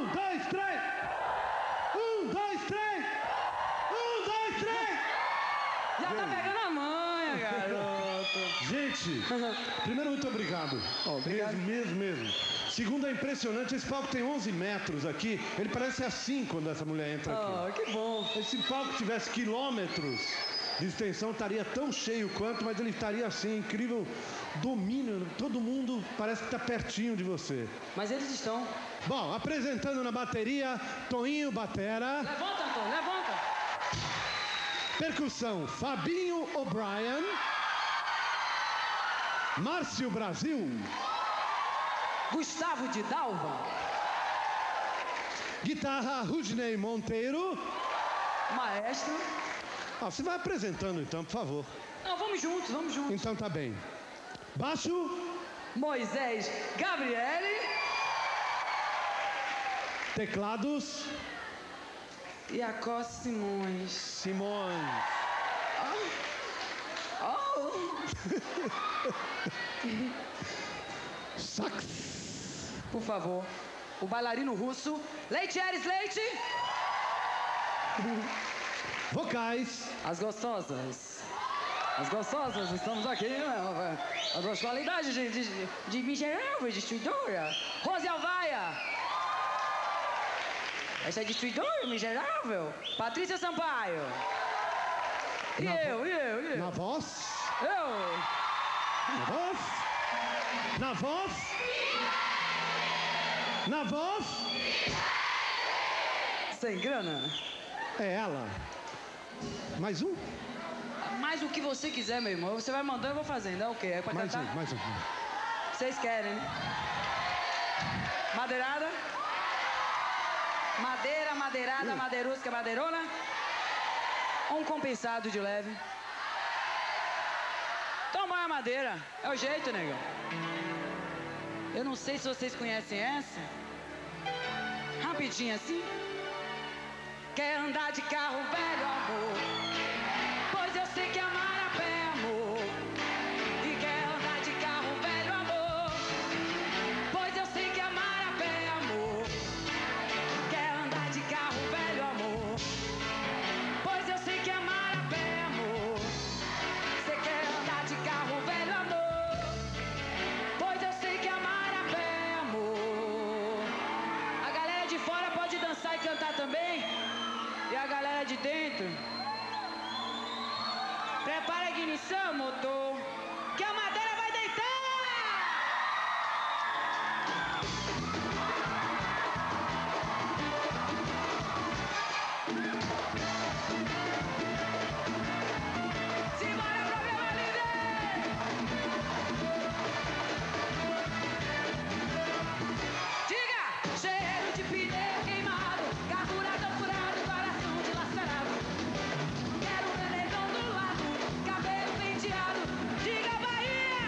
dois, três! 1, 2, 3! 1, 2, 3! Já tá pegando a manha, garoto. Gente, primeiro, muito obrigado. Obrigado. Mesmo. Segundo, é impressionante. Esse palco tem 11 metros aqui. Ele parece assim quando essa mulher entra aqui. Que bom. Se o palco tivesse quilômetros de extensão, estaria tão cheio quanto, mas ele estaria assim, incrível domínio. Todo mundo parece que está pertinho de você. Mas eles estão. Bom, apresentando na bateria, Toinho Batera. Levanta, Antônio, levanta. Percussão, Fabinho O'Brien. Márcio Brasil. Gustavo de Dalva. Guitarra, Rudney Monteiro. Maestro. Você vai apresentando então, por favor. Não, vamos juntos. Então tá bem. Baixo. Moisés Gabriele. Teclados. Iacó Simões. Simões. Sax. Por favor. O bailarino russo. Leite Ares Leite. Vocais. As gostosas, estamos aqui, né? A gostosidade de miserável, destruidora. Rose Alvaia. Essa é destruidora, miserável. Patrícia Sampaio. E eu. Na voz. Eu. Na voz. Na voz. Na voz. Sem grana. É ela. Mais um? Mais o que você quiser, meu irmão. Você vai mandando, eu vou fazendo. É o quê? É pra Mais cantar? um. Vocês querem, né? Madeirada? Madeira, madeirada, madeirusca, madeirona? Um compensado de leve. Toma a madeira. É o jeito, negão. Eu não sei se vocês conhecem essa. Rapidinho assim. Quer andar de carro velho, amor? Pois eu sei que amar a pé, amor. E quer andar de carro velho, amor? Pois eu sei que amar a pé, amor. Quer andar de carro velho, amor? Pois eu sei que amar a pé, amor. Você quer andar de carro velho, amor? Pois eu sei que amar a pé, amor. A galera de fora pode dançar e cantar também. E a galera de dentro, prepara a ignição, motor, que a madeira vai deitar! Simbora, programa líder! Diga! Cheiro de pneu queimado, carburador furado, coração dilacerado. Quero um neném do lado, cabelo penteado. Diga, Bahia!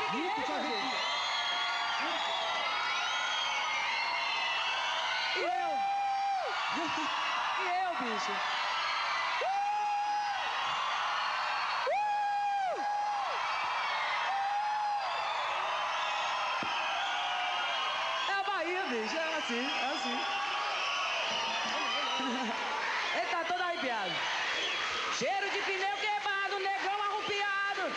Muito pra arrepiar. E eu, bicho? É a Bahia, bicho. É assim, é assim. Ele tá todo arrepiado. Cheiro de pneu queimado, negão arrupiado.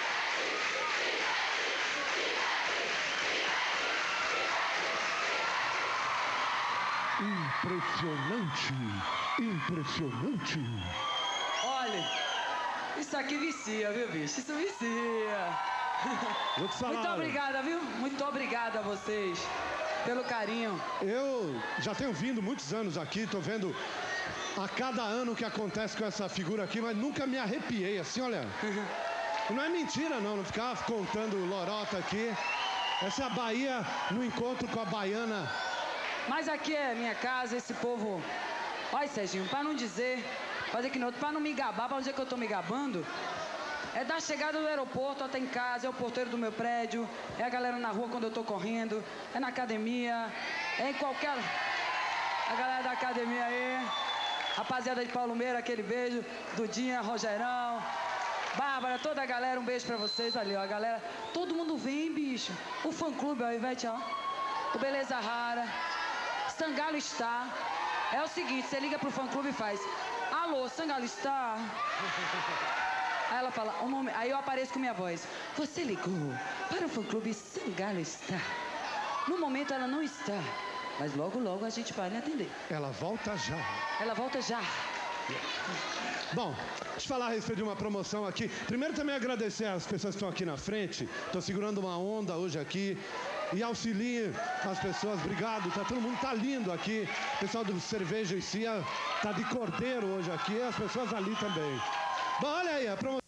Impressionante, impressionante. Olha, isso aqui vicia, viu, bicho? Isso vicia. Vou te falar. Muito obrigada, viu? Muito obrigada a vocês pelo carinho. Eu já tenho vindo muitos anos aqui, tô vendo a cada ano que acontece com essa figura aqui, mas nunca me arrepiei assim, olha. Não é mentira não ficava contando lorota aqui. Essa é a Bahia no encontro com a baiana. Mas aqui é minha casa, esse povo... Olha, Serginho, pra não dizer... Fazer que não, pra não me gabar, pra não dizer que eu tô me gabando... É da chegada do aeroporto até em casa, é o porteiro do meu prédio, é a galera na rua quando eu tô correndo, é na academia, é em qualquer... A galera da academia aí, rapaziada de Paulo Meira, aquele beijo, Dudinha, Rogerão, Bárbara, toda a galera, um beijo pra vocês ali, ó, a galera... Todo mundo vem, bicho. O fã-clube, ó, Ivete, ó, o Beleza Rara... Sangalo está. É o seguinte, você liga pro fã-clube e faz: alô, Sangalo está? Aí ela fala, um momento. Aí eu apareço com minha voz. Você ligou para o fã-clube Sangalo está. No momento ela não está, mas logo, logo a gente vai lhe atender. Ela volta já. Ela volta já. Bom, deixa eu falar a respeito de uma promoção aqui. Primeiro também agradecer às pessoas que estão aqui na frente. Estou segurando uma onda hoje aqui. E auxilie as pessoas, obrigado, todo mundo tá lindo aqui. O pessoal do Cerveja e Cia tá de cordeiro hoje aqui, as pessoas ali também. Bom, olha aí, a promoção.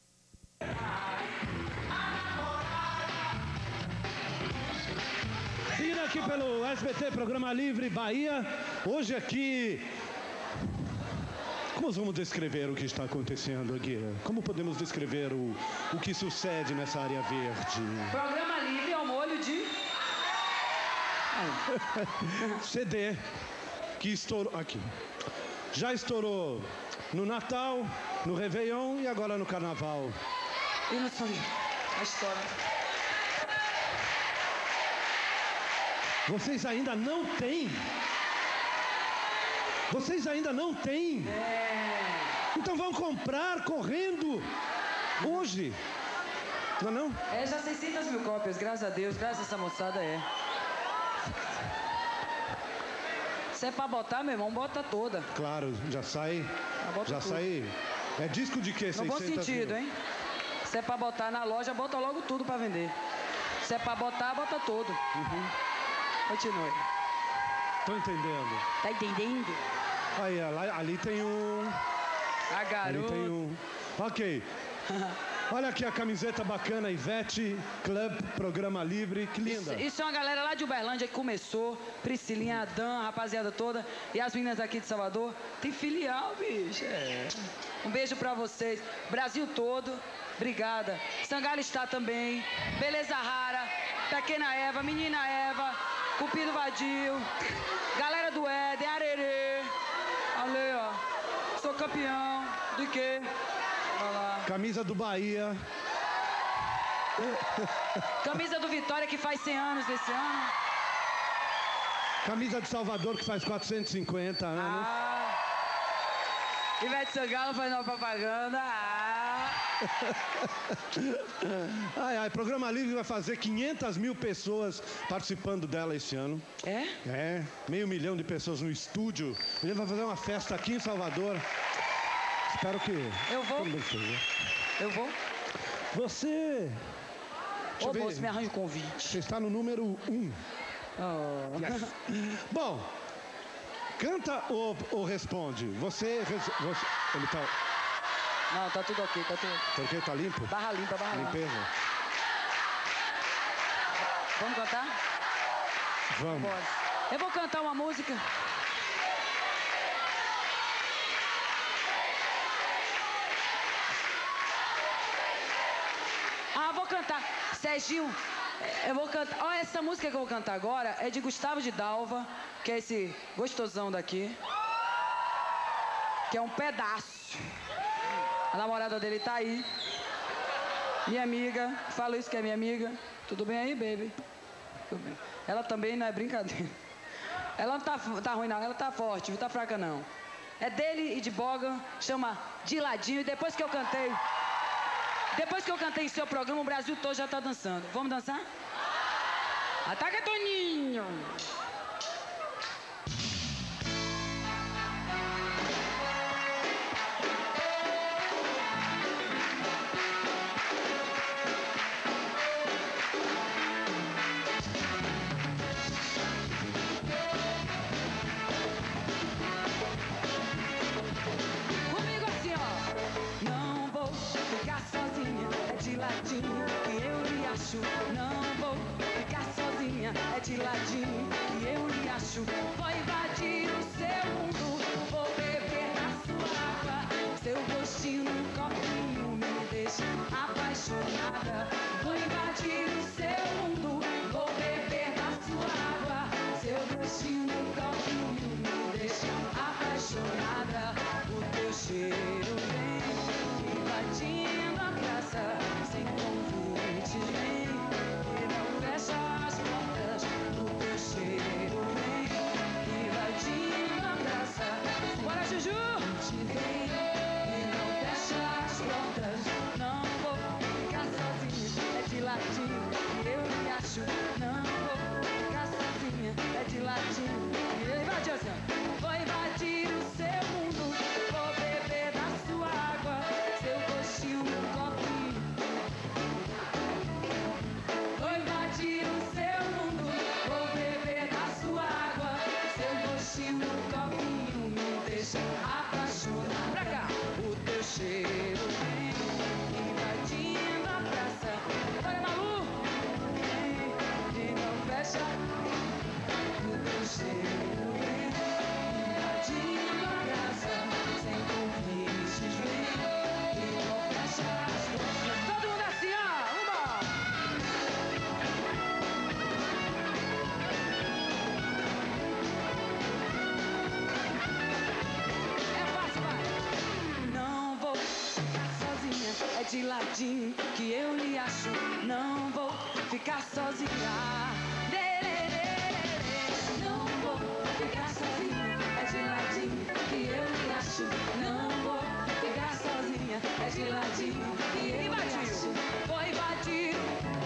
Seguindo aqui pelo SBT, Programa Livre Bahia, hoje aqui... Como vamos descrever o que está acontecendo aqui? Como podemos descrever o que sucede nessa área verde? Programa Livre ao molho de... CD que estourou aqui. Já estourou no Natal, no Réveillon e agora no Carnaval. E no São João? A história. Vocês ainda não têm? Vocês ainda não têm? Então vão comprar correndo hoje. Não é não? É, já 600 mil cópias, graças a Deus, graças a essa moçada, é. Se é pra botar, meu irmão, bota toda. Claro, já sai. Já tudo. sai. É disco de quê? No bom sentido, hein? Se é pra botar na loja, bota logo tudo pra vender. Se é pra botar, bota todo. Continue. Tô entendendo. Tá entendendo? Aí, ali tem um. A garota. Ali tem um. Ok. Olha aqui a camiseta bacana, Ivete Club, Programa Livre, que linda. Isso é uma galera lá de Uberlândia que começou, Priscilinha, Adam, a rapaziada toda, e as meninas aqui de Salvador. Tem filial, bicho. É. Um beijo pra vocês. Brasil todo, obrigada. Sangalo está também, Beleza Rara, Pequena Eva, Menina Eva, Cupido Vadio, galera do Éden, Arerê. Ali, ó. Sou campeão de quê? Camisa do Bahia. Camisa do Vitória, que faz 100 anos esse ano. Camisa de Salvador, que faz 450 anos. Ivete Sangalo faz uma propaganda. Ai, Programa Livre vai fazer 500 mil pessoas participando dela esse ano. É? É, 500 mil de pessoas no estúdio. Ele vai fazer uma festa aqui em Salvador. Espero que... Eu vou. Eu vou. Você... Ô, moço, me arranja um convite. Você está no número 1. Oh. Yes. Bom, canta ou responde? Você... Ele tá... Não, tá tudo ok, tá tudo ok. Tá ok? Tá limpo? Barra limpa, barra limpa. Limpeza. Vamos cantar? Vamos. Bora. Eu vou cantar uma música. Vou cantar. Serginho, Eu vou cantar. Olha, essa música que eu vou cantar agora é de Gustavo de Dalva, que é esse gostosão daqui. Que é um pedaço. A namorada dele tá aí. Minha amiga. Falo isso que é minha amiga. Tudo bem aí, baby? Tudo bem. Ela também não é brincadeira. Ela não tá ruim, não. Ela tá forte, não tá fraca, não. É dele e de Boga. Chama De Ladinho. E depois que eu cantei em seu programa, o Brasil todo já tá dançando. Vamos dançar? Ataca, Toninho! Comigo assim, ó. Não vou ficar sozinha, é de ladinho que eu lhe acho. Não vou ficar sozinha, é de ladinho que eu lhe acho. Vou invadir o seu mundo, vou beber na sua água. Seu gostinho no copinho me deixa apaixonada. Vou invadir o seu mundo, vou beber na sua água. Seu gostinho no copinho me deixa apaixonada. O teu cheiro vem invadindo a praça, sem convite vem e não fecha as portas. O teu cheiro vem invadindo a praça. Bora, Juju! Vem e não fecha as portas. Não vou ficar sozinha, é de ladinho que eu me acho. Não vou ficar sozinha, é de ladinho que eu invadi assim, ó. Vou invadir o seu mundo, vou beber da sua água. Seu gostinho no copinho. Vou invadir o seu mundo, vou beber da sua água. Seu gostinho no copinho me deixa apaixonada. Pra cá, o teu cheiro vem invadindo a praça. Olha, Malu! Vem e não fecha. O teu cheiro vem invadindo a praça, sem convites vem e não fecha as portas. Todo mundo assim, ó! Vambora! É fácil, vai! Não vou ficar sozinha, é de ladinho que eu lhe acho. Não vou ficar sozinha. Não vou ficar sozinha, é de ladinho que eu lhe acho. Não vou ficar sozinha, é de ladinho que eu lhe acho. Vou invadir,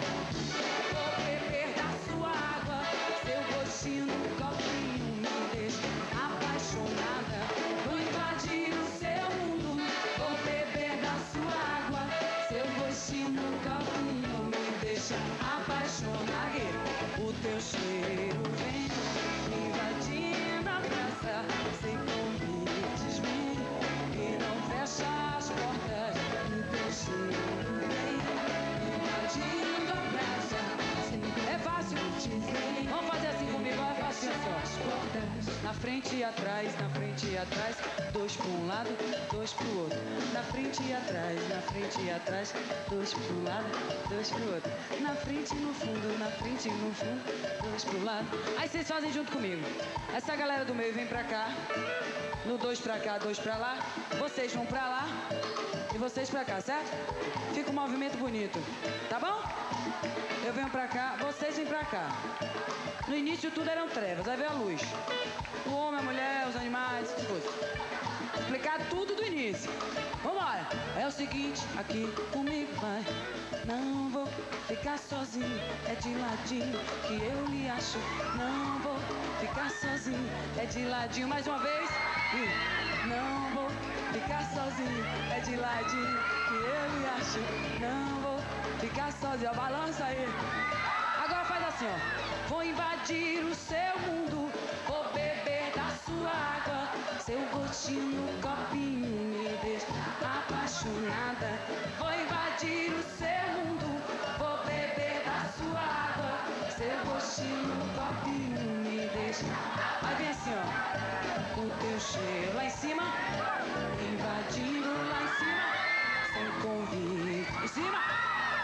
vou beber da sua água. Seu gostinho no copinho me deixa apaixonada. Vou invadir o seu mundo, vou beber da sua água. Seu gostinho no copinho me deixa apaixonada. O teu cheiro vem invadindo a praça, sem convites vem e não fecha as portas. O teu cheiro vem invadindo a praça, sem... É fácil, vamos fazer assim comigo, é fácil só. Na frente e atrás, na frente e atrás, dois pra um lado, dois pro outro. Na frente e atrás, na frente e atrás, dois pra um lado, dois pro outro. Na frente e no fundo, na frente e no fundo, dois pro lado. Aí vocês fazem junto comigo. Essa galera do meio vem pra cá, no dois pra cá, dois pra lá. Vocês vão pra lá e vocês pra cá, certo? Fica um movimento bonito, tá bom? Eu venho pra cá, vocês vêm pra cá. No início tudo eram trevas, aí veio a luz. O homem, a mulher, os animais, essas coisas. Explicar tudo do início. Vambora! É o seguinte, aqui comigo vai. Não vou ficar sozinho, é de ladinho que eu lhe acho. Não vou ficar sozinho, é de ladinho. Mais uma vez. E não vou ficar sozinho, é de ladinho que eu lhe acho. Não vou ficar sozinho, balança aí. Agora faz assim, ó. Vou invadir o seu mundo, vou beber da sua água. Seu gostinho no copinho me deixa apaixonada. Vou invadir o seu mundo, vou beber da sua água. Seu gostinho no copinho me deixa. Aí vem assim, ó. O teu cheiro lá em cima, invadindo lá em cima, sem convite. Em cima, e não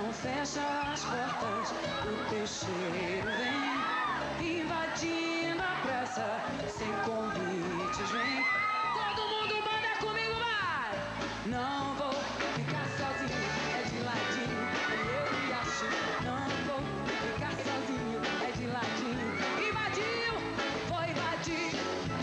não fecha as portas, o teu cheiro vem invadindo a praça, sem convites vem. Todo mundo manda comigo, vai! Não vou ficar sozinho, é de ladinho, eu me acho. Não vou ficar sozinho, é de ladinho. Invadiu, vou invadir.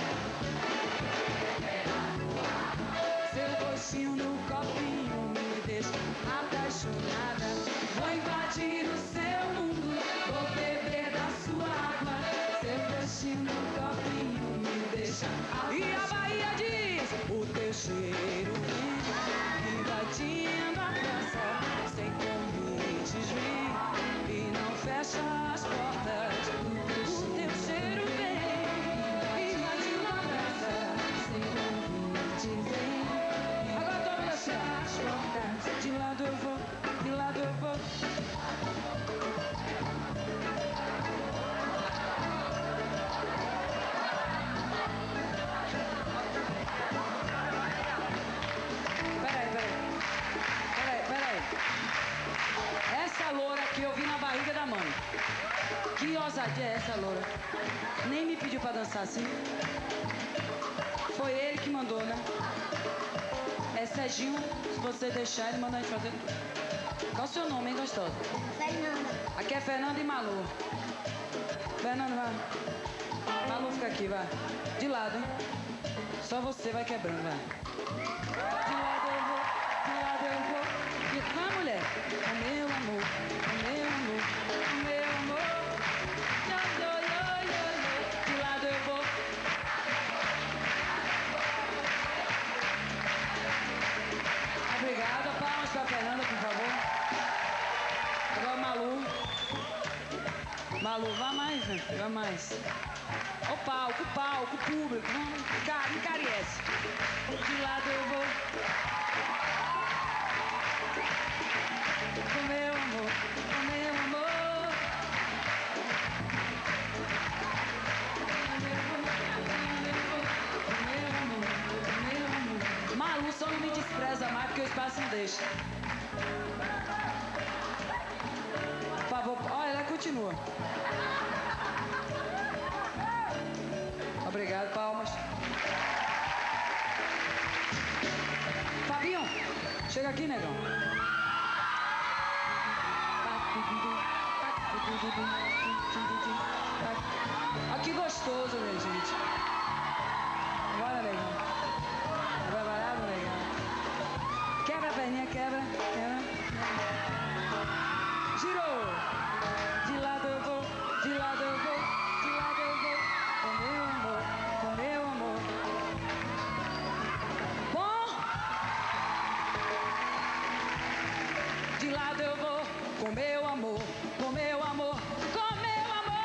Seu gostinho no copinho me deixa apaixonada. Vou invadir o seu mundo, vou beber da sua água. Seu gostinho no copinho me deixa apaixonada. E a Bahia diz: o teu cheiro vem invadindo a praça, sem convites vem e não fecha as portas. O teu cheiro vem invadindo a praça, sem convites vem. Agora todo mundo assim, as portas. De lado eu vou, de lado eu vou. Peraí. Essa loura que eu vi na barriga da mãe. Que ousadia é essa loura? Nem me pediu pra dançar assim. Foi ele que mandou, né? É Serginho, se você deixar, ele manda a gente fazer. Qual o seu nome, hein, gostosa? Fernanda. Aqui é Fernanda e Malu. Fernanda, vai. Malu, fica aqui, vai. De lado, hein? Só você vai quebrando, vai. De lado eu vou, de lado eu vou. Vai, mulher. O meu amor, o meu amor, o meu amor. De lado eu vou. Obrigada, palmas pra Fernanda, por favor. Agora Malu. Malu, vá mais, né? Vá mais. O palco, público. Vamos, encarece. De lado eu vou. O meu amor, o meu amor. O meu amor. Malu só não me despreza mais porque o espaço não deixa. Por favor, olha, ela continua. Obrigado, palmas. Fabinho, chega aqui, negão. Que gostoso, minha gente. Bora, negão. Vai barato, negão. Quebra a perninha, quebra. Girou. De lado eu vou, de lado eu vou, de lado eu vou. Com meu amor, com meu amor. Bom. De lado eu vou, com meu amor, com meu amor, com meu amor.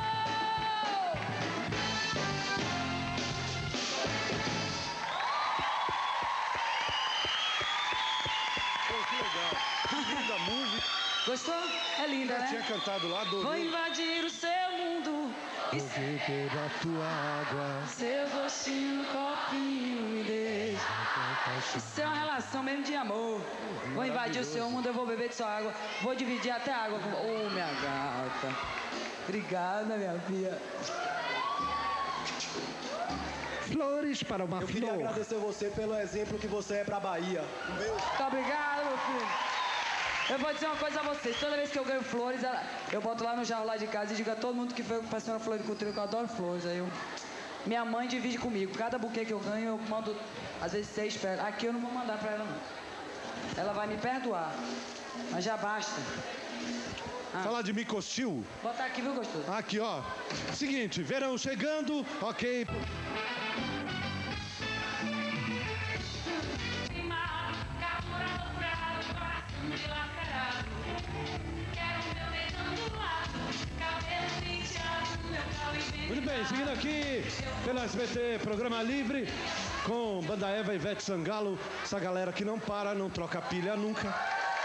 Pô, que legal. Linda música. Gostou? É linda, Já né? tinha cantado lá do... Vou invadir o seu mundo. Vou beber da tua água. Seu gostinho no copinho me deixa. Isso é uma relação mesmo de amor. Vou invadir o seu mundo, eu vou beber de sua água. Vou dividir até a água com... Oh, minha gata. Obrigada, minha filha. Flores para uma Eu flor. queria agradecer você pelo exemplo que você é pra Bahia. Muito obrigado, meu filho. Eu vou dizer uma coisa a vocês. Toda vez que eu ganho flores, eu boto lá no jarro lá de casa e digo a todo mundo que foi pra Senhora Floricultura que eu adoro flores. Aí minha mãe divide comigo. Cada buquê que eu ganho, eu mando, às vezes 6 pra ela. Aqui eu não vou mandar pra ela, não. Ela vai me perdoar. Mas já basta. Falar de micostil. Bota aqui, viu, gostoso? Aqui, ó. Seguinte, verão chegando, ok. Muito bem, seguindo aqui pelo SBT Programa Livre, com Banda Eva e Ivete Sangalo, essa galera que não para, não troca pilha nunca.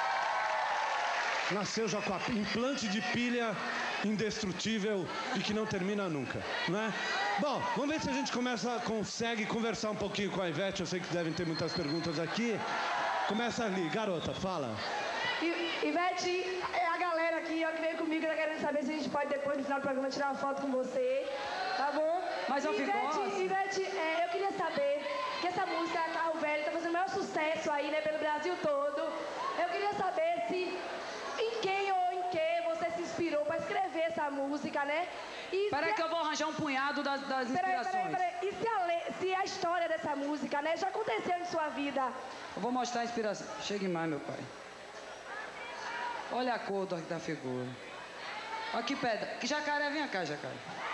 Nasceu já com a implante de pilha indestrutível e que não termina nunca, né? Bom, vamos ver se a gente consegue conversar um pouquinho com a Ivete. Eu sei que devem ter muitas perguntas aqui. Começa ali, garota, fala. Ivete, a galera aqui, ó, que veio comigo, tá querendo saber se a gente pode depois, no final do programa, tirar uma foto com você, tá bom? Mas eu fico Ivete, eu queria saber que essa música, Carro Velho, tá fazendo o maior sucesso aí, né, pelo Brasil todo. Eu queria saber se, em quem ou em que você se inspirou pra escrever essa música, né? Peraí que eu vou arranjar um punhado das inspirações. Peraí. E se a história dessa música, né, já aconteceu em sua vida? Eu vou mostrar a inspiração. Chegue mais, meu pai. Olha a cor da figura. Olha que pedra. Que jacaré, vem cá, jacaré.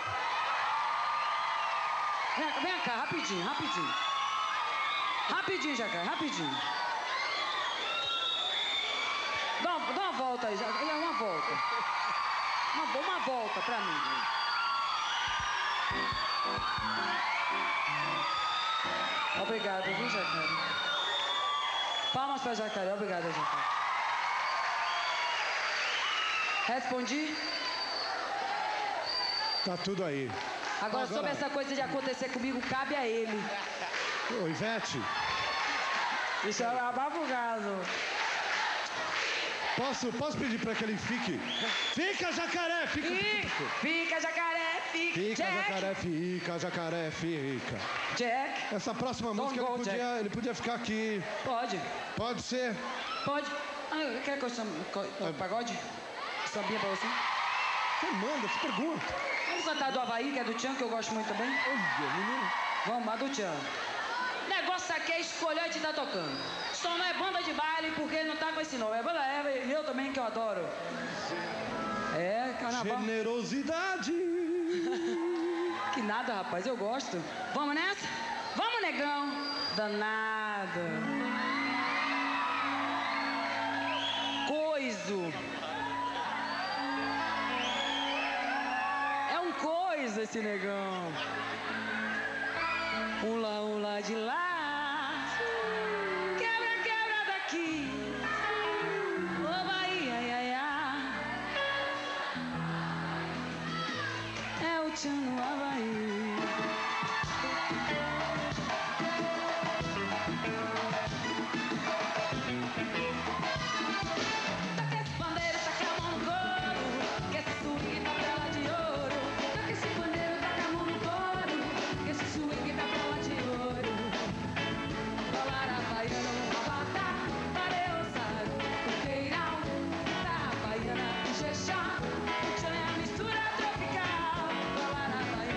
Vem cá, rapidinho. Rapidinho, jacaré, rapidinho. Dá uma volta aí, jacaré. Uma volta. Uma volta pra mim. Obrigado, viu, jacaré? Palmas pra jacaré. Obrigado, jacaré. Respondi? Tá tudo aí. Agora, sobre essa coisa de acontecer comigo, cabe a ele. Ô, Ivete. Isso é abafugado. Posso pedir pra que ele fique? Fica, jacaré! Fica, jacaré, fica. Fica, Jack. jacaré, fica, jacaré, fica. Jack. Essa próxima música ele podia ficar aqui. Pode. Pode ser? Pode. Quer que eu chame pagode? Sambinha pra você? Você manda, você pergunta. Vamos cantar do Havaí, que é do Tchan, que eu gosto muito também? Olha, menino. Vamos, a do Tchan. Negócio aqui é escolher e tá tocando. Só não é banda de baile porque não tá com esse nome. É banda e eu também que eu adoro. É, carnaval. Generosidade. Que nada, rapaz, eu gosto. Vamos nessa? Vamos, negão. Danado. Coiso. É um coisa esse negão. Um lá de lá. Quebra daqui. Ô Bahia, ai, ai. É o Tchan no Havaí. Toca esse pandeiro, taca a mão no couro, que esse swing tá pra lá de ouro. Toca esse pandeiro, taca a mão no couro, que esse swing tá pra lá de ouro. Dólar havaiano, rabata, pareoçado, coqueirão, cara havaiana, jexá, Tchan é a mistura tropical. Dólar havaiano.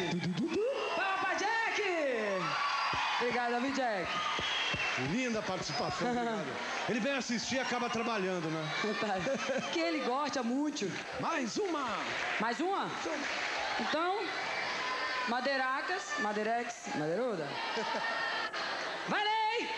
Palma pra Jack! Obrigado, David Jack. Linda participação, obrigado. Ele vem assistir e acaba trabalhando, né? Que ele gosta muito. Mais uma! Mais uma? Então, Madeiracas, Madeirex, Madeiruda. Valei!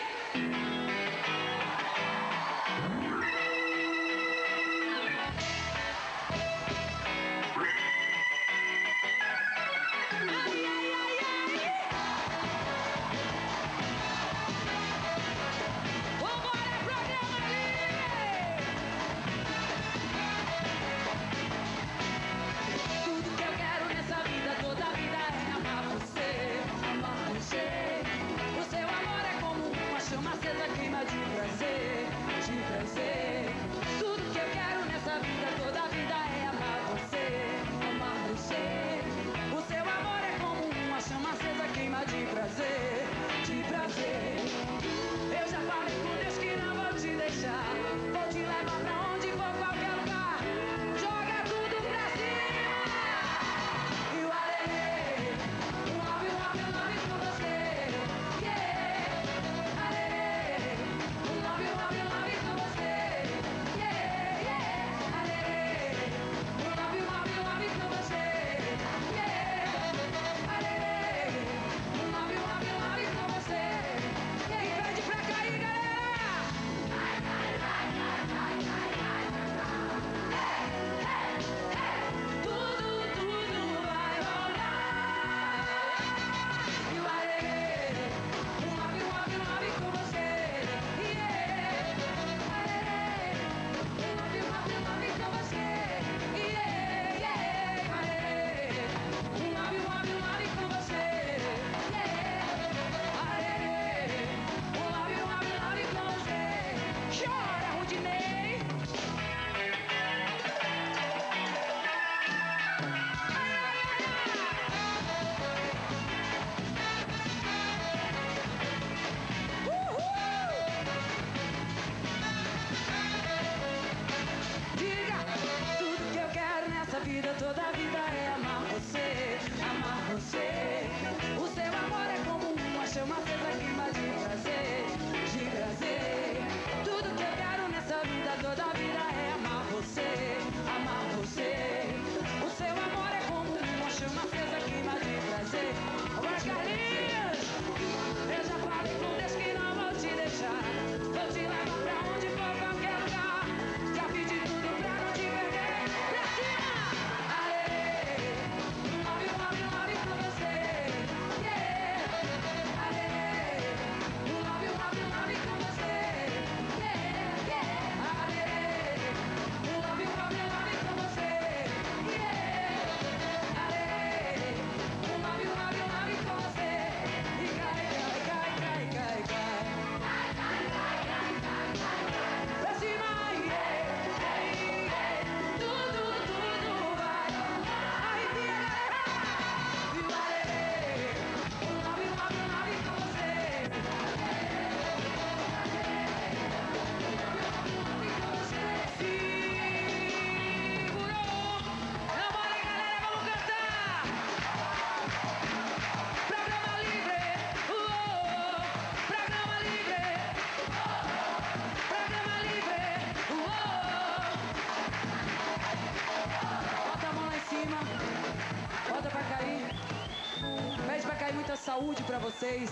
Muita saúde pra vocês.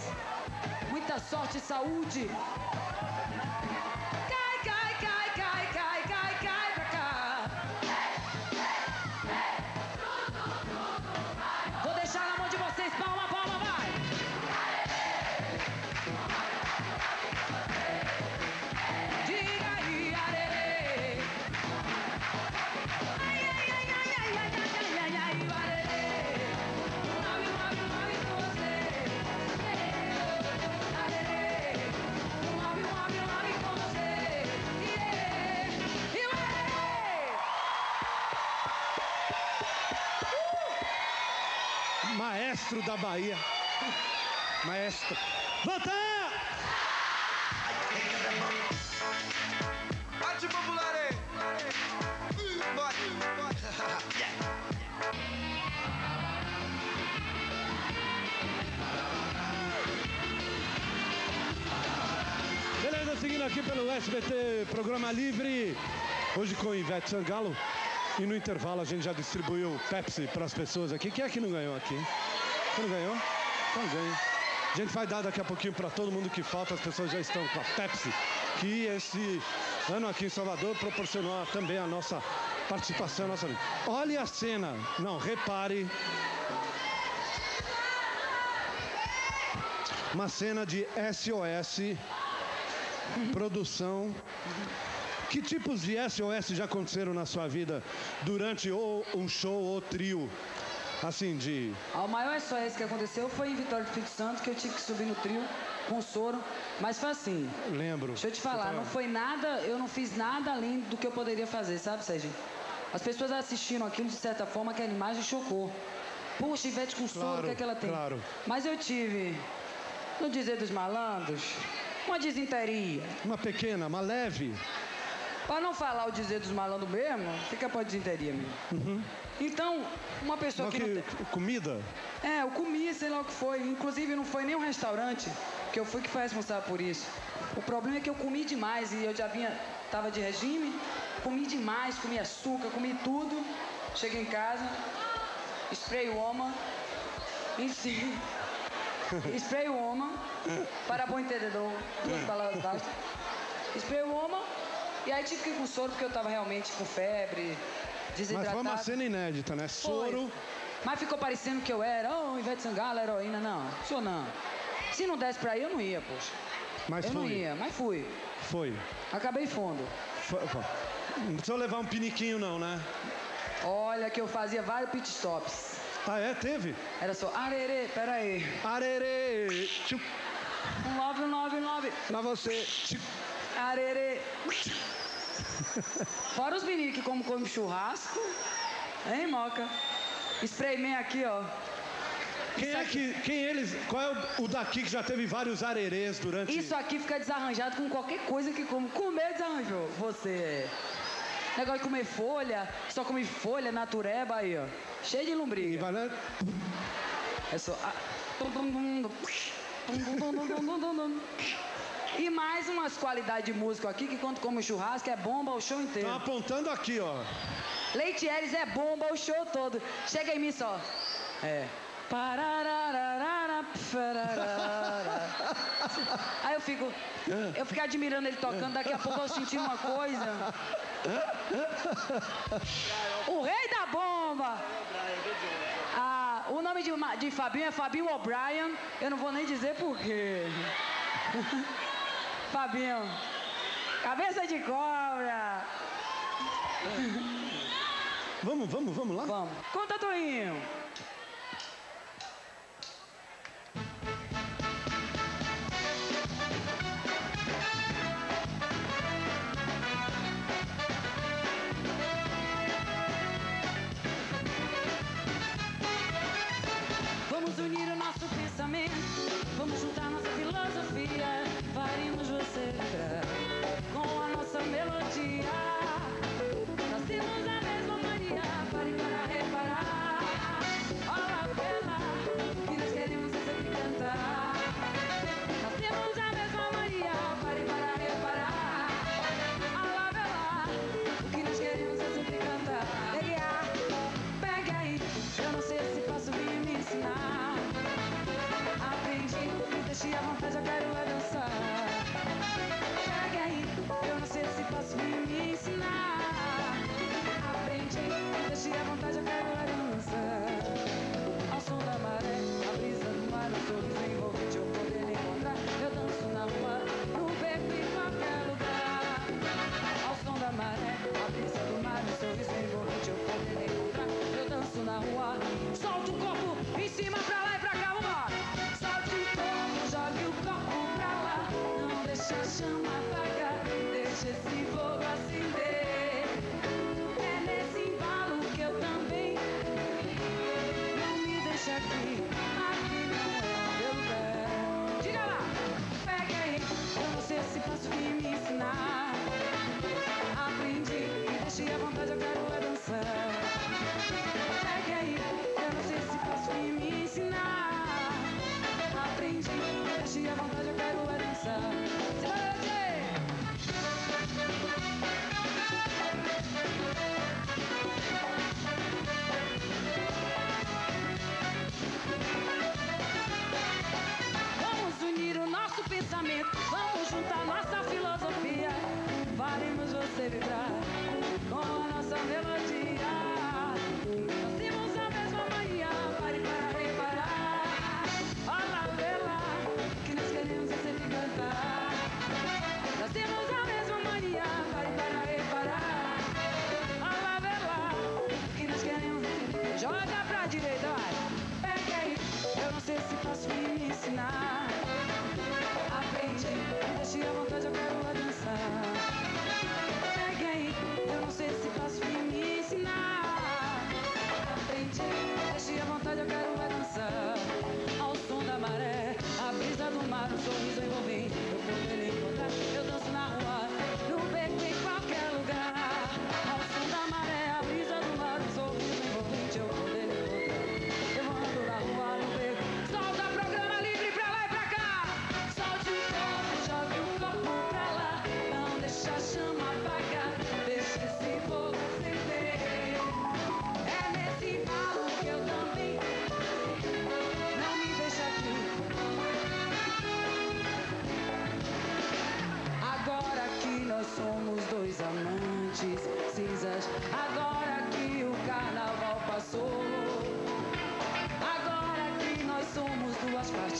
Muita sorte e saúde. Cai, cai, cai, cai, cai, cai, cai pra cá. Vou deixar na mão de vocês. Palma, palma, vai. Diga aí, arerê. Ai, ai, ai, ai, ai, ai, ai, ai, ai, arerê. Maestro da Bahia. Maestro. Volta! Arte popular, hein? Bora, bora. aqui pelo SBT Programa Livre, hoje com Ivete Sangalo. E no intervalo a gente já distribuiu Pepsi para as pessoas aqui. Quem é que não ganhou aqui? Você não ganhou? Então ganha. A gente vai dar daqui a pouquinho para todo mundo que falta. As pessoas já estão com a Pepsi, que esse ano aqui em Salvador proporcionou também a nossa participação. Nossa... Olhe a cena. Não, repare. Uma cena de SOS, produção. Que tipos de SOS já aconteceram na sua vida durante ou um show ou trio? Assim, de... O maior SOS que aconteceu foi em Vitória do Espírito Santo, que eu tive que subir no trio com soro. Mas foi assim. Lembro. Deixa eu te falar, não foi nada, eu não fiz nada além do que eu poderia fazer, sabe, Sérgio? As pessoas assistiram aquilo de certa forma que a imagem chocou. Puxa, Ivete com soro, o que é que ela tem? Claro. Mas eu tive, no dizer dos malandros, uma disenteria. Uma pequena, uma leve. Para não falar o dizer dos malandros mesmo, fica pra disenteria mesmo. Uhum. Então, uma pessoa que não tem... Comida? É, eu comi, sei lá o que foi. Inclusive, não foi nem um restaurante, que eu fui que foi responsável por isso. O problema é que eu comi demais e eu já tava de regime, comi demais, comi açúcar, comi tudo. Cheguei em casa, spray woman, enfim, spray woman, para bom entendedor, 2 palavras bastas. Spray woman, e aí tive que ir com soro porque eu tava realmente com febre, desidratado. Mas foi uma cena inédita, né? Soro. Foi. Mas ficou parecendo que eu era, Ivete Sangalo, heroína, não, sou não. Se não desse pra ir, eu não ia, poxa. Mas eu fui. não ia, mas fui. Foi. Acabei fundo. Não precisa levar um piniquinho não, né? Olha que eu fazia vários pit stops. Ah, é? Teve? Era só, arerê, peraí. Arerê. 1999. Lá você. Arerê. Fora os meninos que comem churrasco. Hein, Moca? Spray man aqui, ó. Qual é o daqui que já teve vários arerês durante... Isso aqui fica desarranjado com qualquer coisa que come. Comer desarranjou. Você. Negócio de comer folha, só come folha, natureba aí, ó. Cheio de lombriga. E vai lá... É só... E mais umas qualidades de músico aqui, que quando come churrasco é bomba o show inteiro. Estão apontando aqui, ó. Leite Eres é bomba o show todo. Chega em mim só. É. Aí eu fico admirando ele tocando, daqui a pouco eu senti uma coisa. O rei da bomba. O nome de Fabinho é Fabinho O'Brien. Eu não vou nem dizer por quê. Fabinho, cabeça de cobra. Vamos lá? Vamos. Conta, Toinho. Vamos unir o nosso pensamento, vamos juntar nossa filosofia, faremos você lembrar com a nossa melodia. Nós temos a mesma mania, pare para reparar.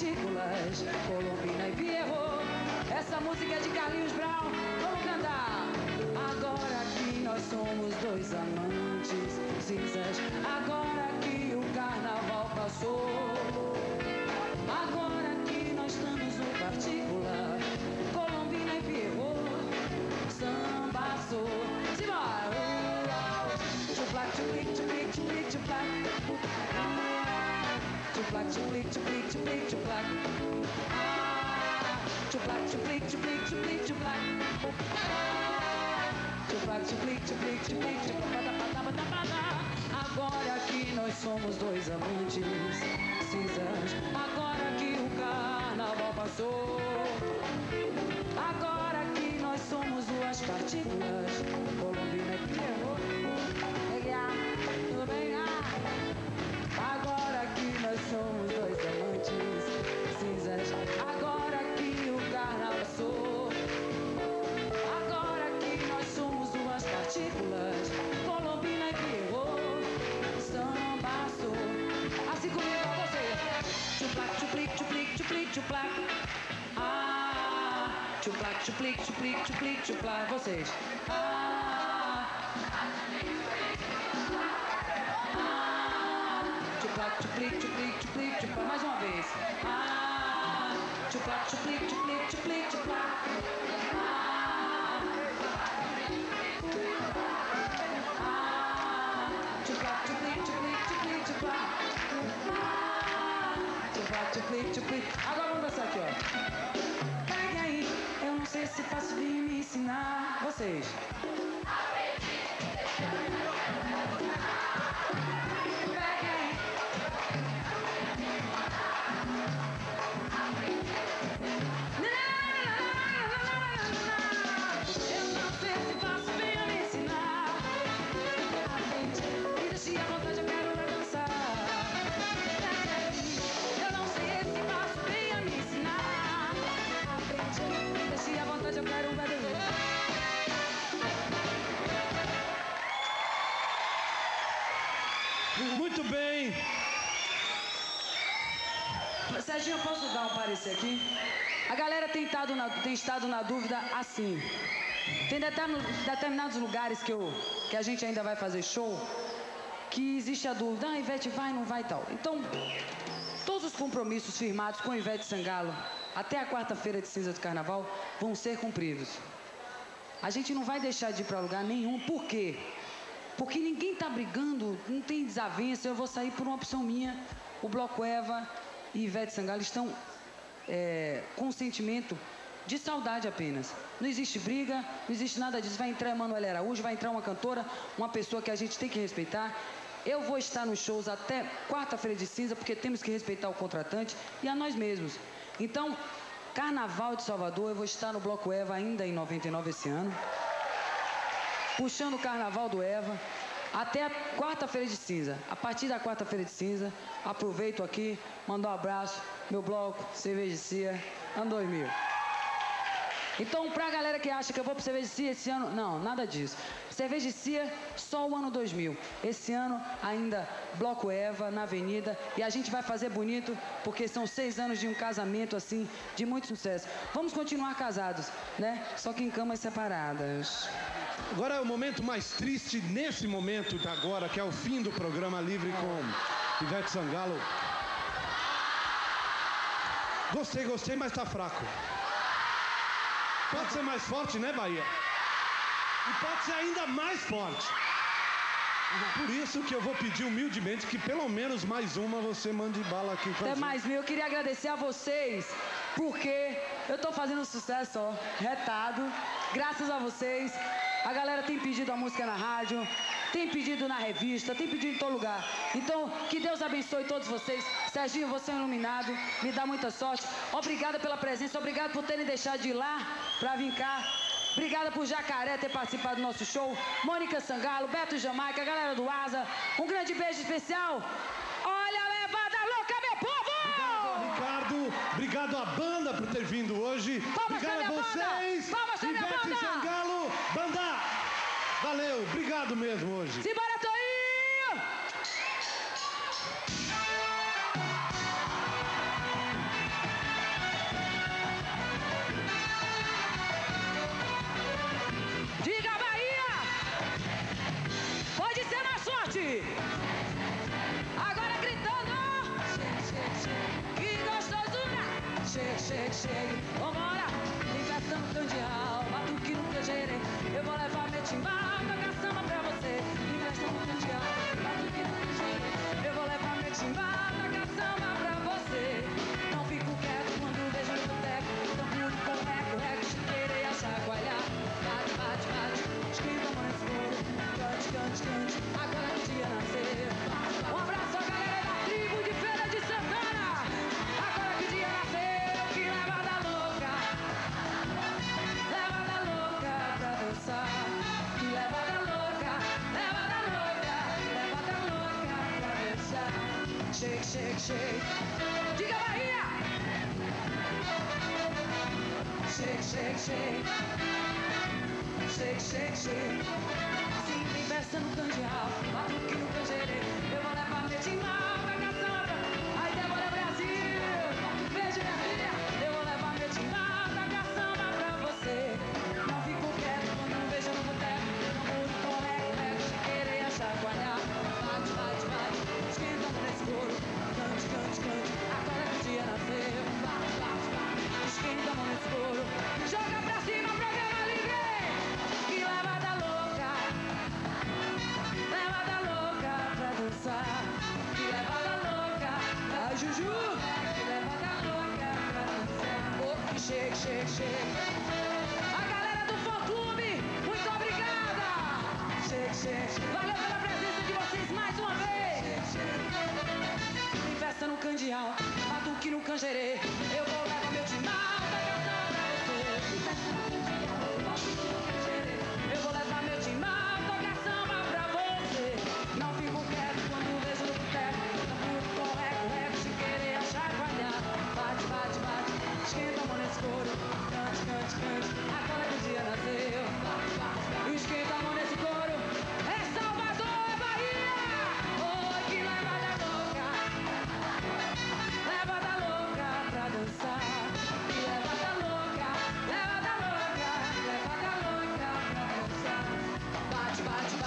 partículas, Colombina e Pierrot. Essa música é de Carlinhos Brown. Vamos cantar. Agora que nós somos dois amantes cinzas, agora que o carnaval passou, agora que nós estamos no partícula, Colombina e Pierrot, samba sou. Simbora! Chuplac, chuplic, chuplic, chuplic, chuplac. Chuplac, chuplic, chuplic, chuplic, chuplac. Chuplac, chuplic, chuplic, chuplic, chuplac. Chuplac, chuplic, chuplic, chuplic, chuplac. Agora que nós somos dois amantes cinzas, agora que o carnaval passou, agora que nós somos duas partículas, Colombina e Pierrot. Tudo bem? Agora que nós somos dois amantes cinzas, agora que o carnaval passou, agora que nós somos duas partículas, Colombina e Pierrot, samba sou. Assim comigo pra você. Chuplac, chuplic, chuplic, chuplic, chuplac. Chuplac, chuplic, chuplic, chuplic, chuplac. Vocês. Chuplac, chuplic, chuplic, chuplic, chuplac. Mais uma vez. Chuplac, chuplic, chuplic, chuplic, chuplac. Chuplac, chuplic, chuplic, chuplic, chuplac. Chuplac, chuplic, chuplic. Agora vamos dançar aqui, ó. Pegue aí, eu não sei se posso vir me ensinar. Vocês. Muito bem. Serginho, eu posso dar um parecer aqui? A galera tem estado na dúvida assim. Tem determinados lugares que a gente ainda vai fazer show, que existe a dúvida, Ivete vai, não vai e tal. Então, todos os compromissos firmados com Ivete Sangalo até a quarta-feira de cinza do carnaval vão ser cumpridos. A gente não vai deixar de ir para lugar nenhum. Por quê? Porque ninguém tá brigando, não tem desavença. Eu vou sair por uma opção minha. O Bloco Eva e Ivete Sangalo estão com um sentimento de saudade apenas. Não existe briga, não existe nada disso. Vai entrar Emanuele Araújo, vai entrar uma cantora, uma pessoa que a gente tem que respeitar. Eu vou estar nos shows até quarta-feira de cinza, porque temos que respeitar o contratante e a nós mesmos. Então, Carnaval de Salvador, eu vou estar no Bloco Eva ainda em 99 esse ano, puxando o Carnaval do Eva até a quarta-feira de cinza. A partir da quarta-feira de cinza, aproveito aqui, mando um abraço, meu bloco, Cerveja de Cia, ano 2000. Então, pra galera que acha que eu vou pro Cerveja de Cia esse ano, não, nada disso. Cerveja de Cia, só o ano 2000. Esse ano, ainda, Bloco Eva, na Avenida. E a gente vai fazer bonito, porque são 6 anos de um casamento, assim, de muito sucesso. Vamos continuar casados, né? Só que em camas separadas. Agora é o momento mais triste, nesse momento de agora, que é o fim do programa Livre com Ivete Sangalo. Gostei, mas tá fraco. Pode ser mais forte, né, Bahia? E pode ser ainda mais forte. Por isso que eu vou pedir humildemente que pelo menos mais uma você mande bala aqui pra gente. Até mais mil. Eu queria agradecer a vocês, porque eu tô fazendo sucesso, ó, retado. Graças a vocês. A galera tem pedido a música na rádio, tem pedido na revista, tem pedido em todo lugar. Então, que Deus abençoe todos vocês. Serginho, você é um iluminado, me dá muita sorte. Obrigada pela presença, obrigado por terem deixado de ir lá pra vir cá. Obrigada por Jacaré ter participado do nosso show. Mônica Sangalo, Beto Jamaica, a galera do Asa. Um grande beijo especial. Olha a levada louca, meu povo! Obrigado, Ricardo. Obrigado à banda por ter vindo hoje. Palmas obrigado a vocês. Palmas, Ivete Sangalo, banda. Valeu, obrigado mesmo hoje. Simbora, Toinho! Agora gritando. Que gostosura. Chegue. Vambora. Tem festa no candeal, batuque no canjerê. Eu vou levar meu timbal, tocar samba pra você. Tem festa no candeal, batuque no canjerê. Eu vou levar meu timbal, tocar samba pra você. Não fico quieto quando vejo no boteco. Tambor com reco, chiqueira e a chacoalhar. Bate, esquenta a mão nesse couro. Cante, agora que o dia nasceu. Um abraço à galera da tribo de Feira de Santana. Agora que o dia nasceu, que levada louca pra dançar. Que levada louca pra dançar. Shake. Diga Bahia. Shake. Sim, tem festa no candeal, batuque no canjerê. Eu vou levar meu timbal, tocar samba. Aí Débora Brasil, beijo minha filha. Eu vou levar meu timbal, tocar samba pra você. Não fico quieto quando vejo no boteco. Tambor com reco, chiqueira e a chacoalhar. Bate, esquenta a mão nesse couro. Cante, agora que o dia nasceu. Bate, esquenta a mão nesse couro. Joga pra cima, programa livre. Que levada louca pra dançar. Que levada louca, a Juju. Que levada louca pra dançar. Oh, shake. A galera do Fã Clube, muito obrigada. Shake. Valeu pela presença de vocês mais uma vez. Tem festa no candeal, batuque no canjerê. Eu vou levar meu timbal, tocar samba pra você. Tem festa no candeal, batuque no canjerê. Eu vou levar meu timbal, tocar samba pra você. Não fico quieto quando vejo no boteco. Tambor com reco, chiqueira e a chacoalhar. Bate, esquenta a mão nesse couro. Cante, agora que o dia nasceu. Esquenta a mão nesse couro. É Salvador, é Bahia. Oi, que levada louca pra dançar. Que levada louca pra dançar. Bate.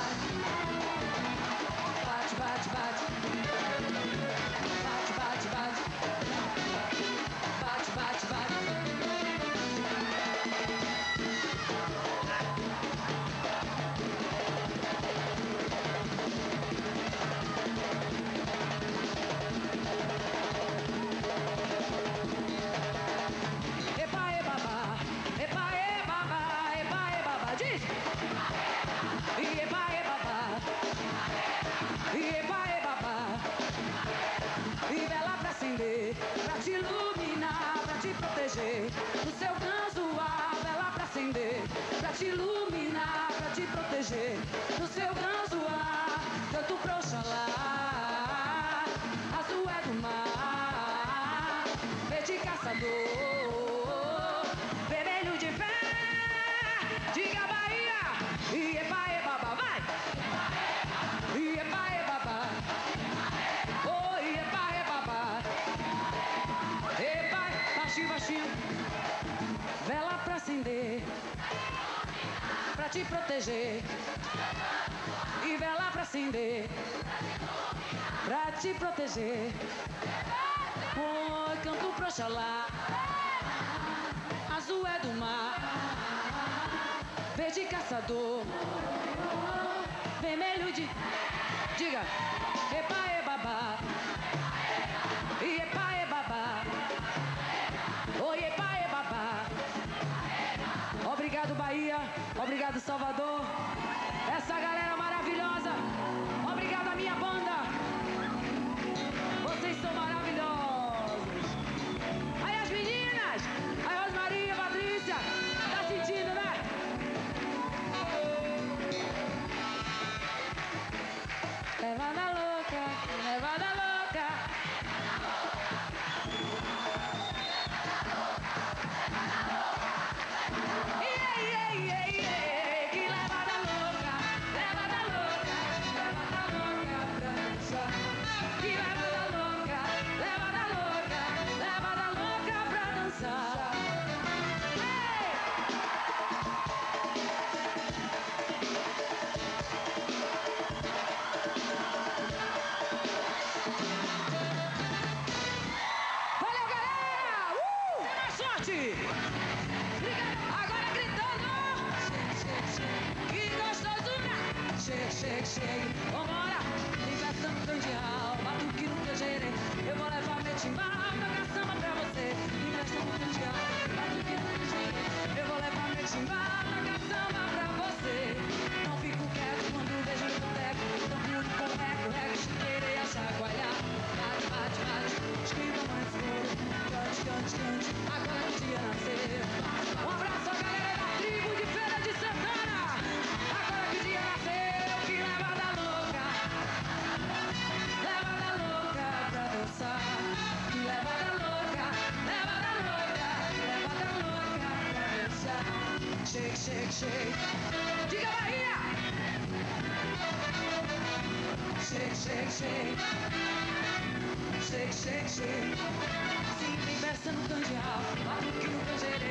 Epa, diz! Epa, e vela pra acender, pra te iluminar, pra te proteger. No seu canso a vela pra acender, pra te iluminar, pra te proteger. No seu canso a canto pro Oxalá. Azul é do mar, verde caçador, vermelho de fé. Diga Bahia, e epa, vai! E epa, oh, e epa, baixinho, vela pra acender, pra te proteger. E vela pra acender, pra te proteger. Oh, canto pro Oxalá. Azul é do mar, verde caçador, vermelho de... Diga, epa, babá. E epa, babá. Oi, epa, babá. Obrigado, Bahia. Obrigado, Salvador. Essa galera maravilhosa. Obrigado a minha banda. Vocês são maravilhosos. Aí as meninas. Aí Rosmaria, Patrícia. Tá sentindo, né? Levada louca. shake, shake. Vambora, tem festa no candeal, batuque no canjerê. Eu vou levar meu timbal, tocar samba pra você. Tem festa no candeal, batuque no canjerê. Eu vou levar meu timbal, tocar samba pra você. Não fico quieto quando vejo no boteco. Então pulo com eco, rego, chiqueira e a chacoalhar. Bate, bate, bate, escrita mais escuro. Cante, cante, cante, agora que o dia nasceu. Um abraço à galera da tribo de Feira de Santana. Agora que o dia nasceu, que levada louca. Levada louca pra dançar. Que levada louca, levada louca. Levada louca pra dançar. Shake, shake, shake. Diga Bahia! Shake, shake, shake. Shake, shake, shake. Sim, tem festa no candeal, batuque no canjerê.